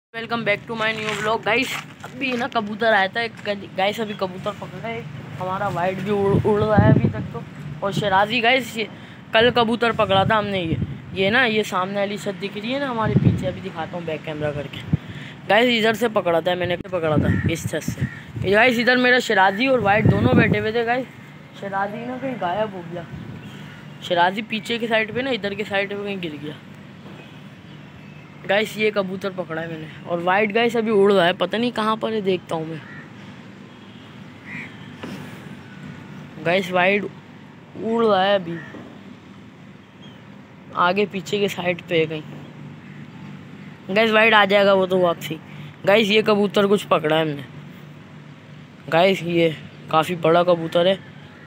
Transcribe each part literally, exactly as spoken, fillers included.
Welcome back to my new blog guys. अभी ना कबूतर आया था गाइस, अभी कबूतर पकड़ा है। हमारा वाइट भी उड़ उड़ रहा है अभी तक तो। और शराजी गाइस, ये कल कबूतर पकड़ा था हमने। ये ये ना ये सामने वाली छत दिख रही है ना हमारे पीछे, अभी दिखाता हूँ बैक कैमरा करके। गाइस इधर से पकड़ा था मैंने, पकड़ा था इस छत से। गाइस इधर मेरा शराजी और वाइट दोनों बैठे हुए थे गाइस। शराजी ना कहीं गायब हो गया। शराजी पीछे की साइड पे ना, इधर के साइड पे कहीं गिर गया। गाइस ये कबूतर पकड़ा है मैंने। और वाइट गाइस अभी उड़ रहा है, पता नहीं कहाँ पर है, देखता हूँ मैं। गाइस वाइट उड़ रहा है अभी, आगे पीछे के साइड पे है कहीं। गाइस वाइट आ जाएगा वो तो वापसी। गाइस ये कबूतर कुछ पकड़ा है हमने। गाइस ये काफ़ी बड़ा कबूतर है।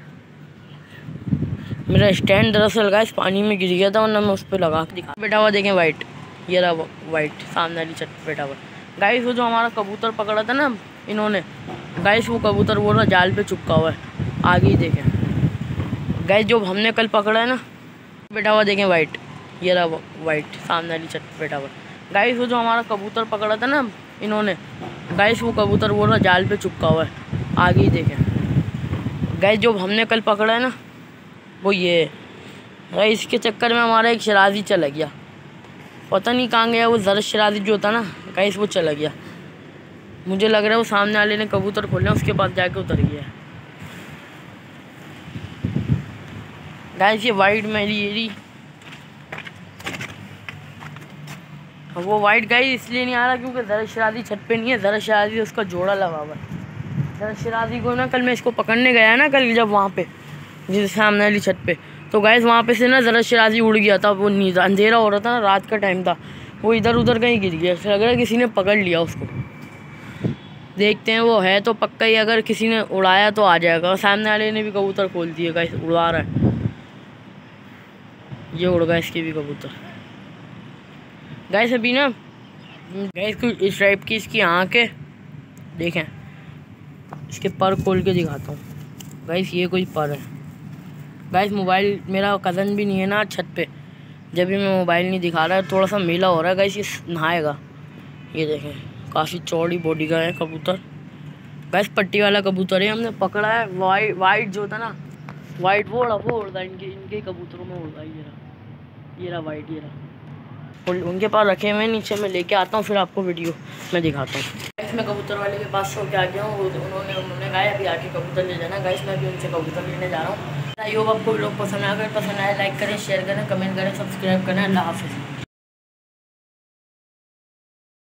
मेरा स्टैंड दरअसल गाइस पानी में गिर गया था, वरना मैं उस पर लगा के दिखा बैठा हुआ। देखें वाइट, ये रहा वाइट सामने वाली छत पे बैठा हुआ। गाइस वो जो हमारा कबूतर पकड़ा था ना इन्होंने, गाइस वो कबूतर वो ना जाल पे चिपका हुआ है, आगे ही देखें। गाइस जो हमने कल पकड़ा है ना बैठा हुआ, देखें वाइट, ये रहा वाइट सामने वाली छत पे बैठा हुआ। गाइस वो जो हमारा कबूतर पकड़ा था ना इन्होंने, गाइस वो कबूतर वो ना जाल पे चिपका हुआ है, आगे ही देखें। गाइस जो हमने कल पकड़ा है ना वो ये। गाइस इसके चक्कर में हमारा एक शराजी चला गया, पता नहीं कहाँ गया वो। ज़रा शराजी जो होता ना गाइस वो चला गया। मुझे लग रहा है वो सामने वाले ने कबूतर खोला, उसके पास जाके उतर गया। गाइस ये वाइट मेरी एरी, वो वाइट गाइस इसलिए नहीं आ रहा क्योंकि ज़रा शराजी छत पे नहीं है। ज़रा शराजी उसका जोड़ा लगा हुआ है। ज़रा शराजी को ना कल मैं इसको पकड़ने गया ना कल, जब वहाँ पे जिस सामने वाली छत पे, तो गाइस वहाँ पे से ना ज़रा शराजी उड़ गया था। वो नींद अंधेरा हो रहा था ना, रात का टाइम था, वो इधर उधर कहीं गिर गया। लग रहा है किसी ने पकड़ लिया उसको। देखते हैं वो है तो पक्का ही, अगर किसी ने उड़ाया तो आ जाएगा। सामने वाले ने भी कबूतर खोल दिए गाइस, उड़ा रहा है। ये उड़ गया इसके भी कबूतर। गाइस अभी ना गाइस कुछ इस टाइप की इसकी आँख है, देखें। इसके पर खोल के दिखाता हूँ गाइस, ये कोई पर है। गाइस मोबाइल मेरा कज़न भी नहीं है ना छत पे, जब भी मैं मोबाइल नहीं दिखा रहा है, थोड़ा सा मेला हो रहा है गाइस। ये नहाएगा। ये देखें काफ़ी चौड़ी बॉडी का है कबूतर। गाइस पट्टी वाला कबूतर है, हमने पकड़ा है। वाइट वाइट जो था ना वाइट वो उड़ा वो उड़ता है इनके इनके कबूतरों में उड़ता है। ये रहा ये रहा वाइट, ये रहा। और उनके पास रखे हुए नीचे, मैं लेके आता हूँ फिर आपको वीडियो मैं दिखाता हूँ। गाइस मैं कबूतर वाले के पास सो के आ गया हूँ। उन्होंने उन्होंने कहा अभी आके कबूतर ले जाना। गाइस मैं भी उनसे कबूतर लेने जा रहा हूँ। आई होप आपको वीडियो पसंद आया। अगर पसंद आया लाइक करें, शेयर करें, कमेंट करें, सब्सक्राइब करें। अल्लाह हाफिज़।